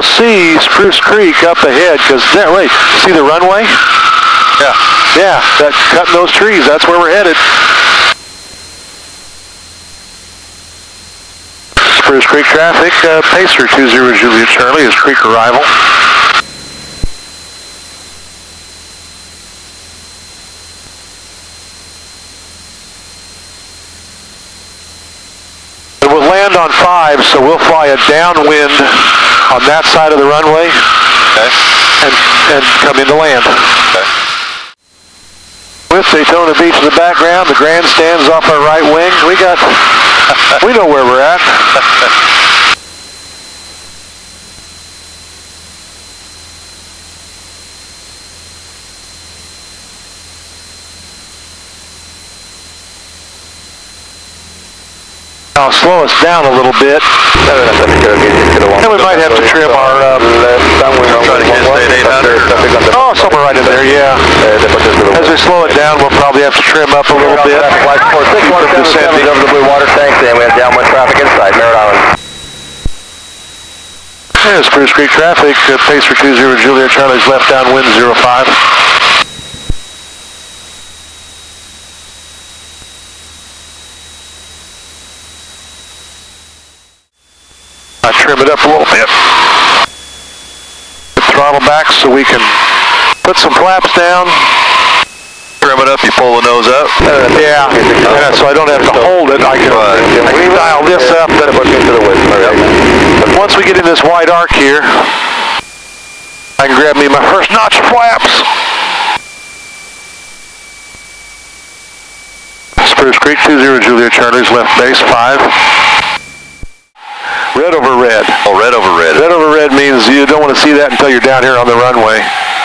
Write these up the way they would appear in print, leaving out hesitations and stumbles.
see Spruce Creek up ahead, because there, wait, see the runway? Yeah. Yeah, cutting those trees, that's where we're headed. Spruce Creek traffic, Pacer 20 Juliet Charlie is Creek arrival. We'll land on 5, so we'll fly a downwind on that side of the runway. Okay. And come into land. Okay. With Daytona Beach in the background, the grandstand's off our right wing. We know where we're at. I'll slow us down a little bit. And we might have to trim our... Try to get state 800. Oh, somewhere right in there, yeah. As we slow it down, we'll probably have to trim up a little bit. Over the Blue Water tank, then we have downwind traffic inside Merritt Island. Yeah, Spruce Creek traffic, Pacer 20 Juliet Charlie's left downwind 05. I trim it up a little bit. Throttle back so we can put some flaps down. Trim it up, you pull the nose up. Yeah, so I don't have to hold it. I can dial this up. But once we get in this wide arc here, I can grab me my first notch of flaps. Spruce Creek 20 Juliet Charlie's left base 5. Red over red. Oh, red over red. Red over red means you don't want to see that until you're down here on the runway.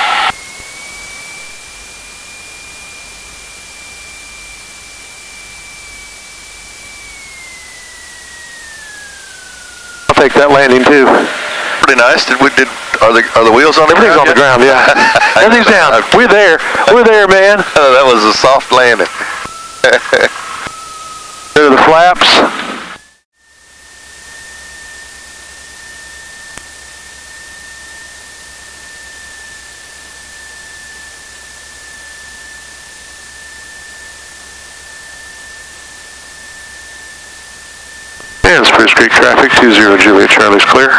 I'll take that landing too. Pretty nice. Are the wheels on the Everything's ground? on the ground, yeah. Everything's down. We're there. We're there, man. That was a soft landing. There are the flaps. And Spruce Creek traffic 20 Juliet Charlie's clear.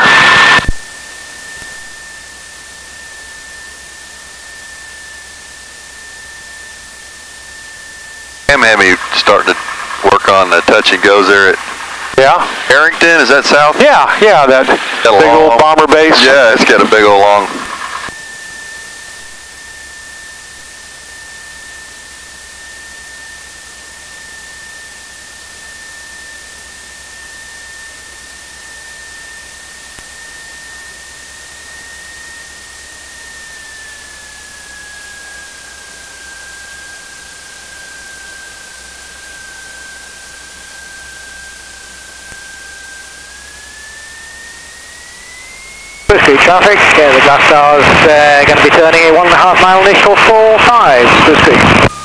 Hammy starting to work on the touch and goes there at Harrington. Is that south? Yeah, that big old bomber base. Yeah, it's got a big old long. Spruce Creek traffic, the Glass Star's going to be turning a 1.5 mile initial 4-5, Spruce Creek.